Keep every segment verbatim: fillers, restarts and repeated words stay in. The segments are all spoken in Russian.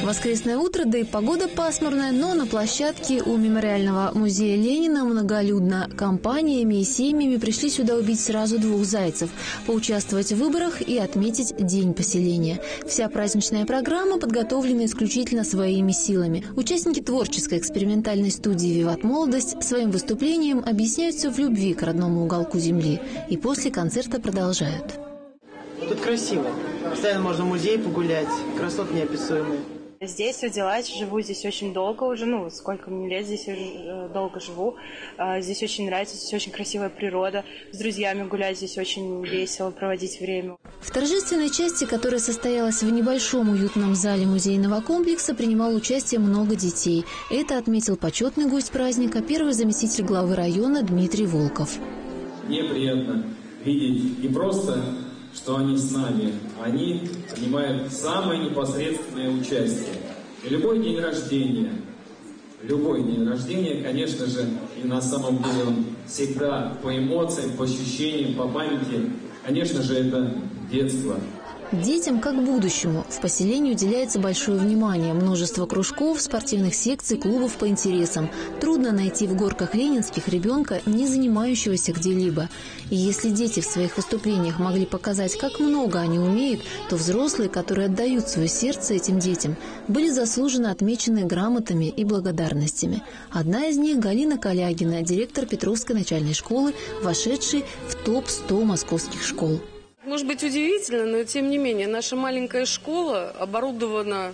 Воскресное утро, да и погода пасмурная, но на площадке у мемориального музея Ленина многолюдно. Компаниями и семьями пришли сюда убить сразу двух зайцев, поучаствовать в выборах и отметить День поселения. Вся праздничная программа подготовлена исключительно своими силами. Участники творческой экспериментальной студии «Виват Молодость» своим выступлением объясняются в любви к родному уголку земли и после концерта продолжают. Тут красиво. Постоянно можно в музей погулять. Красоты неописуемые. Здесь родилась, живу здесь очень долго уже, ну, сколько мне лет, здесь уже долго живу. Здесь очень нравится, здесь очень красивая природа. С друзьями гулять здесь очень весело, проводить время. В торжественной части, которая состоялась в небольшом уютном зале музейного комплекса, принимало участие много детей. Это отметил почетный гость праздника, первый заместитель главы района Дмитрий Волков. Мне приятно видеть не просто, что они с нами, они принимают самое непосредственное участие. И любой день рождения, любой день рождения, конечно же, и на самом деле он всегда по эмоциям, по ощущениям, по памяти, конечно же, это детство. Детям как будущему в поселении уделяется большое внимание. Множество кружков, спортивных секций, клубов по интересам. Трудно найти в горках ленинских ребенка, не занимающегося где-либо. И если дети в своих выступлениях могли показать, как много они умеют, то взрослые, которые отдают свое сердце этим детям, были заслуженно отмечены грамотами и благодарностями. Одна из них – Галина Калягина, директор Петровской начальной школы, вошедшей в топ сто московских школ. Может быть удивительно, но тем не менее наша маленькая школа оборудована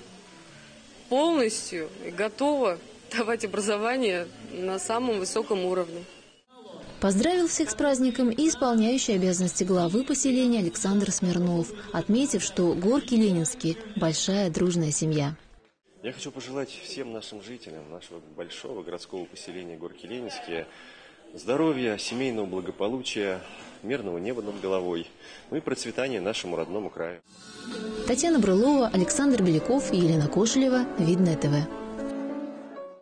полностью и готова давать образование на самом высоком уровне. Поздравил всех с праздником и исполняющий обязанности главы поселения Александр Смирнов, отметив, что горки ленинские – большая дружная семья. Я хочу пожелать всем нашим жителям нашего большого городского поселения Горки Ленинские здоровья, семейного благополучия, мирного неба над головой, ну и процветания нашему родному краю. Татьяна Брылова, Александр Беляков и Елена Кошелева. Видное ТВ.